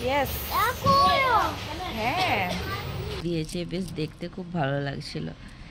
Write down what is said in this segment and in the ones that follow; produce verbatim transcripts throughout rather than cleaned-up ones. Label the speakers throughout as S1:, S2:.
S1: Yes হ্যাঁ দিয়েছে, বেশ দেখতে খুব ভালো লাগছিল।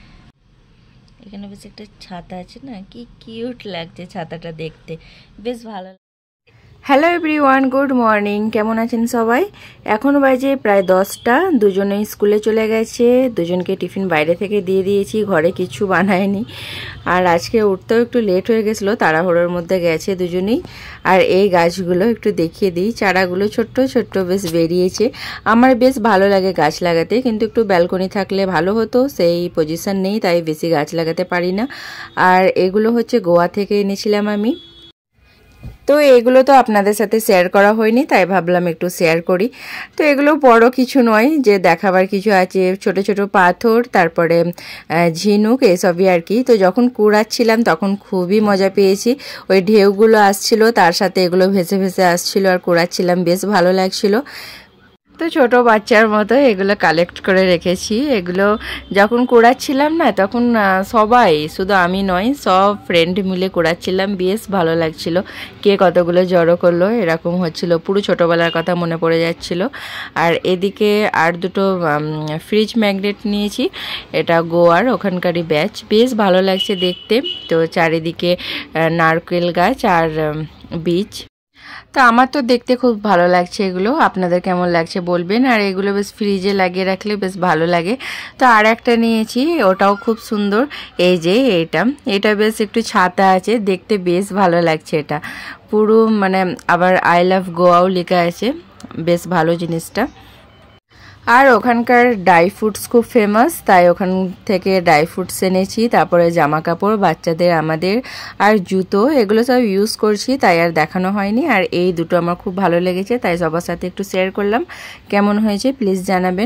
S1: এখানে বেশ একটা ছাতা আছে না, কি কিউট লাগছে ছাতাটা দেখতে, বেশ ভালো। Hello everyone, good morning. কেমন আছেন সবাই? এখন বাজে প্রায় দশটা। দুজনেই স্কুলে চলে গেছে, দুজনকে টিফিন বাইরে থেকে দিয়ে দিয়েছি, ঘরে কিছু বানায়নি। আর আজকে উঠতেও একটু লেট হয়ে গেছিলো, তাড়াহুড়োর মধ্যে গেছে দুজনেই। আর এই গাছগুলো একটু দেখিয়ে দিই, চারাগুলো ছোট্ট ছোট্ট বেশ বেরিয়েছে। আমার বেশ ভালো লাগে গাছ লাগাতে, কিন্তু একটু ব্যালকনি থাকলে ভালো হতো, সেই পজিশন নেই, তাই বেশি গাছ লাগাতে পারি না। আর এগুলো হচ্ছে গোয়া থেকে এনেছিলাম আমি। তো এগুলো তো আপনাদের সাথে শেয়ার করা হয়নি, তাই ভাবলাম একটু শেয়ার করি। তো এগুলো বড় কিছু নয়, যে দেখাবার কিছু আছে, ছোট ছোট পাথর, তারপরে ঝিনুক, এসবই আর কি। তো যখন কুড়াচ্ছিলাম তখন খুবই মজা পেয়েছি, ওই ঢেউগুলো আসছিল, তার সাথে এগুলো ভেসে ভেসে আসছিল, আর কুড়াচ্ছিলাম, বেশ ভালো লাগছিল। তো ছোট বাচ্চার মতো এগুলো কালেক্ট করে রেখেছি। এগুলো যখন কুড়াচ্ছিলাম না, তখন সবাই, শুধু আমি নয়, সব ফ্রেন্ড মিলে কুড়াচ্ছিলাম, বেশ ভালো লাগছিল। কে কতগুলো জড়ো করলো এরকম হচ্ছিল, পুরো ছোটোবেলার কথা মনে পড়ে যাচ্ছিল। আর এদিকে আর দুটো ফ্রিজ ম্যাগনেট নিয়েছি, এটা গোয়ার ওখানকারই ব্যাচ, বেশ ভালো লাগছে দেখতে। তো চারিদিকে নারকেল গাছ আর বীজ। তো আমার তো দেখতে খুব ভালো লাগছে এগুলো, আপনাদের কেমন লাগছে বলবেন। আর এগুলো বেশ ফ্রিজে লাগিয়ে রাখলে বেশ ভালো লাগে। তো আর একটা নিয়েছি, ওটাও খুব সুন্দর, এই যে এইটা এটা বেশ একটু ছাতা আছে, দেখতে বেশ ভালো লাগছে। এটা পুরো মানে আবার আই লাভ গোয়াও লেখা আছে, বেশ ভালো জিনিসটা। আর ওখানকার ড্রাই ফ্রুটস খুব ফেমাস, তাই ওখান থেকে ড্রাই ফ্রুটস এনেছি। তারপরে জামা কাপড় বাচ্চাদের, আমাদের, আর জুতো, এগুলো সব ইউজ করছি, তাই আর দেখানো হয়নি। আর এই দুটো আমার খুব ভালো লেগেছে, তাই সবার সাথে একটু শেয়ার করলাম। কেমন হয়েছে প্লিজ জানাবেন।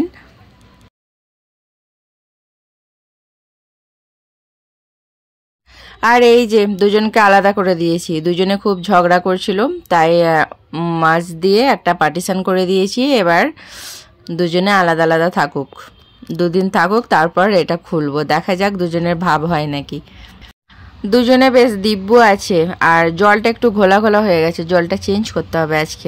S1: আর এই যে দুজনকে আলাদা করে দিয়েছি, দুজনে খুব ঝগড়া করছিল, তাই মাছ দিয়ে একটা পার্টিশন করে দিয়েছি। এবার দুজনে আলাদা আলাদা থাকুক, দুদিন থাকুক, তারপর এটা খুলবো, দেখা যাক দুজনের ভাব হয় নাকি। দুজনে বেশ দিব্য আছে, আর জলটা একটু ঘোলা ঘোলা হয়ে গেছে, জলটা চেঞ্জ করতে হবে আজকে।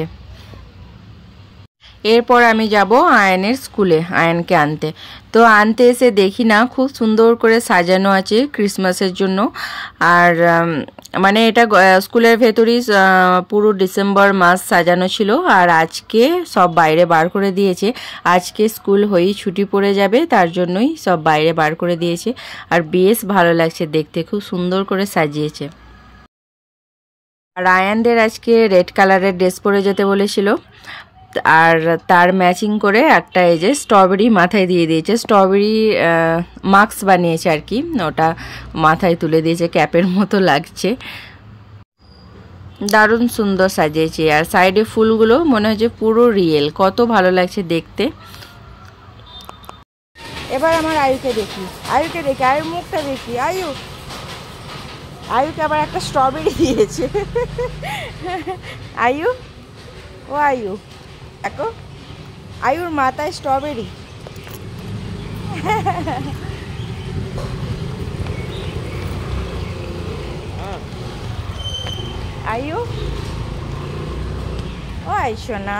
S1: এরপর আমি যাব আয়নের স্কুলে, আয়নকে আনতে। তো আনতে এসে দেখি না, খুব সুন্দর করে সাজানো আছে ক্রিসমাসের জন্য। আর মানে এটা স্কুলের ভেতরেই পুরো ডিসেম্বর মাস সাজানো ছিল, আর আজকে সব বাইরে বার করে দিয়েছে। আজকে স্কুল হয়েই ছুটি পড়ে যাবে, তার জন্যই সব বাইরে বার করে দিয়েছে। আর বেশ ভালো লাগছে দেখতে, খুব সুন্দর করে সাজিয়েছে। আর আয়ানদের আজকে রেড কালারের ড্রেস পরে যেতে বলেছিল, আর তার ম্যাচিং করে একটা এই যে স্ট্রবেরি মাথায় দিয়ে দিয়েছে, স্ট্রবেরি মাস্ক বানিয়েছে আর কি, ওটা মাথায় তুলে দিয়েছে, ক্যাপের মতো লাগছে, দারুণ সুন্দর সাজিয়েছে। আর সাইডে ফুলগুলো মনে হচ্ছে পুরো রিয়েল, কত ভালো লাগছে দেখতে। এবার আমার আয়ুকে দেখি, আয়ুকে দেখি, আয়ুর মুখটা দেখি। আয়ু, আয়ুকে আবার একটা স্ট্রবেরি দিয়েছে। আয়ু, ও আয়ু, দেখো আয়ুর মাথায় স্ট্রবেরি। আয়ু, ও আইসো না।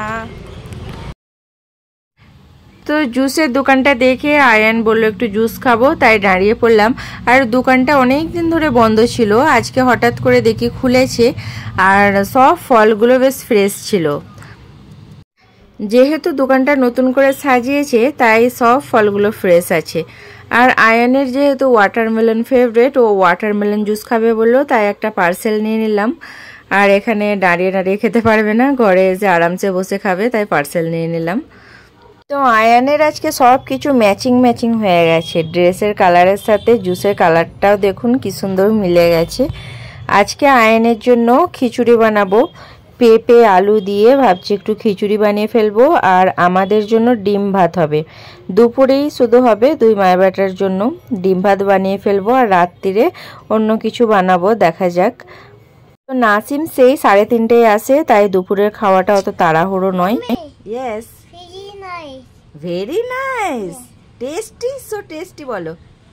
S1: তো জুসের দোকানটা দেখে আয়ান বললো একটু জুস খাবো, তাই দাঁড়িয়ে পড়লাম। আর দোকানটা অনেক দিন ধরে বন্ধ ছিল, আজকে হঠাৎ করে দেখি খুলেছে, আর সব ফলগুলো বেশ ফ্রেশ ছিল। যেহেতু দোকানটা নতুন করে সাজিয়েছে, তাই সব ফলগুলো ফ্রেশ আছে। আর আয়ানের যেহেতু ওয়াটারমেলন ফেভারিট, ও ওয়াটারমেলন জুস খাবে বললো, তাই একটা পার্সেল নিয়ে নিলাম। আর এখানে দাঁড়িয়ে দাঁড়িয়ে খেতে পারবে না, ঘরে এসে আরামসে বসে খাবে, তাই পার্সেল নিয়ে নিলাম। তো আয়ানের আজকে সব কিছু ম্যাচিং ম্যাচিং হয়ে গেছে, ড্রেসের কালারের সাথে জুসের কালারটাও দেখুন কি সুন্দর মিলে গেছে। আজকে আয়ানের জন্য খিচুড়ি বানাবো, পেঁপে আলু দিয়ে ভাবছি একটু খিচুড়ি বানিয়ে ফেলবো। আর আমাদের জন্য ডিম ভাত হবে, দুপুরেই শুধু হবে দুই মায়ের বেটার জন্য ডিম ভাত বানিয়ে ফেলবো, আর রাত্রিরে অন্য কিছু বানাবো, দেখা যাক। তো নাসিম সেই সাড়ে তিনটেয় আসে, তাই দুপুরের খাওয়াটা অত তাড়াহুড়ো নয়। Yes, very nice, tasty, so tasty বলো।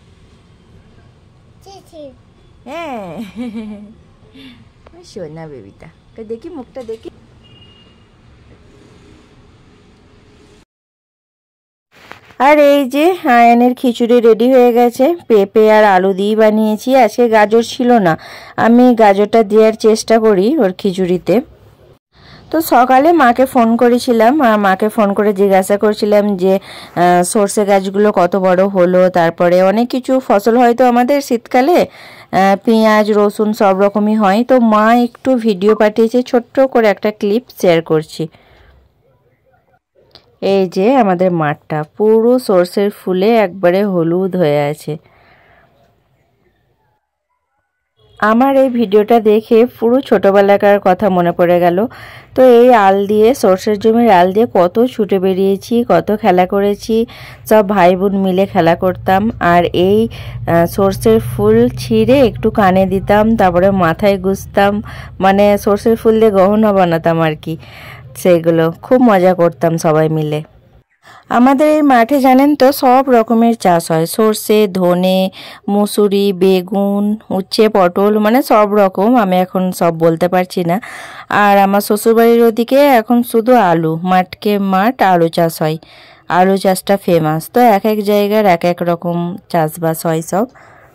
S1: হ্যাঁ, সোনা বেবিটা, দেখি মুখটা দেখি। আর এই যে আয়ানের খিচুড়ি রেডি হয়ে গেছে, পেঁপে আর আলু দিয়ে বানিয়েছি। আজকে গাজর ছিল না, আমি গাজরটা দেওয়ার চেষ্টা করি ওর খিচুড়িতে। তো সকালে মাকে ফোন করেছিলাম, আর মাকে ফোন করে জিজ্ঞাসা করছিলাম যে সর্ষে গাছগুলো কত বড় হলো, তারপরে অনেক কিছু ফসল হয় তো আমাদের শীতকালে, পেঁয়াজ রসুন সব রকমই হয়। তো মা একটু ভিডিও পাঠিয়েছে, ছোট্ট করে একটা ক্লিপ শেয়ার করছি। এই যে আমাদের মাঠটা পুরো সর্ষের ফুলে একবারে হলুদ হয়ে আছে। আমার এই ভিডিওটা দেখে পুরো ছোটোবেলাকার কথা মনে পড়ে গেল। তো এই আল দিয়ে, সর্ষের জমির আল দিয়ে কত ছুটে বেরিয়েছি, কত খেলা করেছি, সব ভাই বোন মিলে খেলা করতাম। আর এই সর্ষের ফুল ছিঁড়ে একটু কানে দিতাম, তারপরে মাথায় গুঁজতাম, মানে সর্ষের ফুল দিয়ে গহনা বানাতাম আর কি। সেগুলো খুব মজা করতাম সবাই মিলে। আমাদের এই মাঠে জানেন তো সব রকমের চাষ হয়, সর্ষে, ধনে, মুসুরি, বেগুন, উচ্ছে, পটল, মানে সব রকম। আমি এখন সব বলতে পারছি না। আর আমার শ্বশুরবাড়ির ওদিকে এখন শুধু আলু, মাঠকে মাঠ আলু চাষ হয়, আলু চাষটা ফেমাস। তো এক এক জায়গার এক এক রকম চাষবাস হয় সব।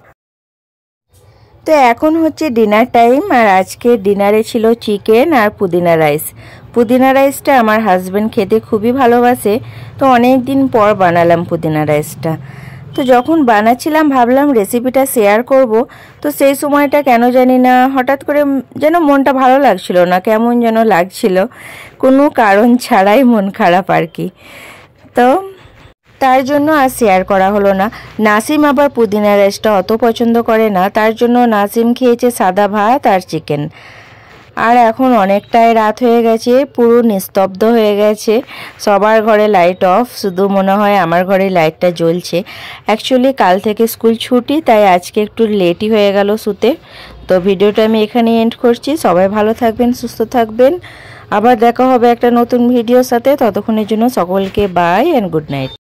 S1: তো এখন হচ্ছে ডিনার টাইম, আর আজকে ডিনারে ছিল চিকেন আর পুদিনা রাইস। পুদিনা রাইসটা আমার হাজব্যান্ড খেতে খুবই ভালোবাসে, তো অনেক দিন পর বানালাম পুদিনা রাইসটা। তো যখন বানাচ্ছিলাম ভাবলাম রেসিপিটা শেয়ার করব, তো সেই সময়টা কেন জানি না হঠাৎ করে যেন মনটা ভালো লাগছিল না, কেমন যেন লাগছিল, কোনো কারণ ছাড়াই মন খারাপ আর কি। তো তার জন্য আর শেয়ার করা হলো না। নাসিম আবার পুদিনা রাইসটা অত পছন্দ করে না, তার জন্য নাসিম খেয়েছে সাদা ভাত আর চিকেন। আর এখন অনেকটাই রাত হয়ে গেছে, পুরো নিস্তব্ধ হয়ে গেছে, সবার ঘরে লাইট অফ, শুধু মনে হয় আমার ঘরে লাইটটা জ্বলছে। অ্যাকচুয়ালি কাল থেকে স্কুল ছুটি, তাই আজকে একটু লেটই হয়ে গেল শুতে। তো ভিডিওটা আমি এখানে এন্ড করছি। সবাই ভালো থাকবেন, সুস্থ থাকবেন, আবার দেখা হবে একটা নতুন ভিডিওর সাথে। ততক্ষণের জন্য সকলকে বাই অ্যান্ড গুড নাইট।